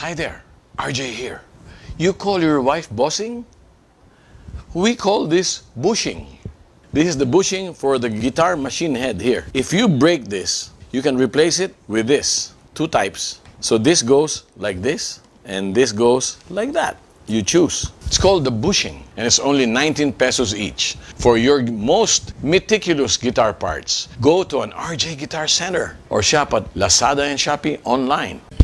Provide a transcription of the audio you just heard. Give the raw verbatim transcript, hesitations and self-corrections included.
Hi there, R J here. You call your wife bossing? We call this bushing. This is the bushing for the guitar machine head here. If you break this, you can replace it with this. Two types. So this goes like this, and this goes like that. You choose. It's called the bushing, and it's only nineteen pesos each. For your most meticulous guitar parts, go to an R J Guitar Center or shop at Lazada and Shopee online.